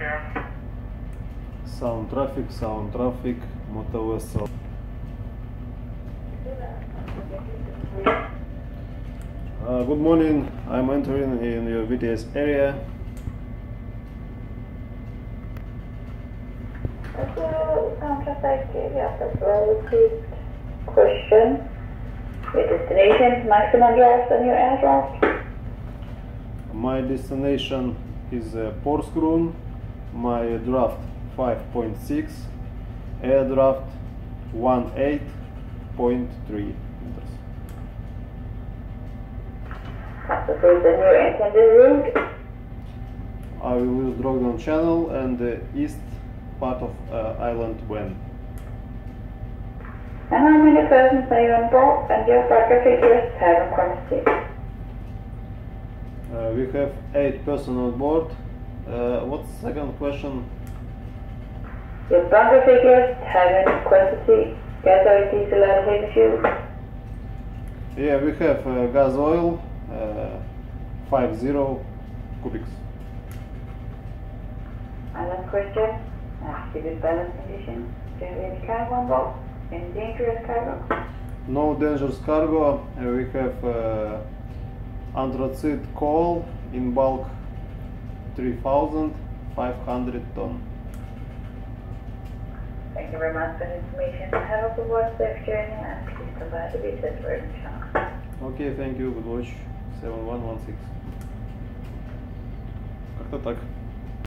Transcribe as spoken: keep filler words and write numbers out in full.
Sound traffic, sound traffic, motor vessel. Uh, good morning, I'm entering in your V T S area. Hello, sound traffic, yes, that's well received. Question. Your destination, maximum draft on your aircraft? My destination is uh, Porsgrunn. My draft five point six, air draft eighteen point three meters. That's the first and your intended route. I will use Drogdan Channel and the east part of uh, island Wen. And how many persons are you on board and your cargo figures have in quantity? Uh, we have eight persons on board. Uh, what's the second question? Your bunker figures have in quantity, gas oil, diesel and heavy fuel? Yeah, we have uh, gas oil, uh, fifty cubics. And last question, active balance conditions. Do you have any cargo on board? Any dangerous cargo? No dangerous cargo. Uh, we have uh, anthracite coal in bulk three thousand five hundred ton. Thank you very much for the information. Have a good watch, safe journey, and please come by the visit for channel. Okay, thank you, good watch. seven one one six. Как-то так.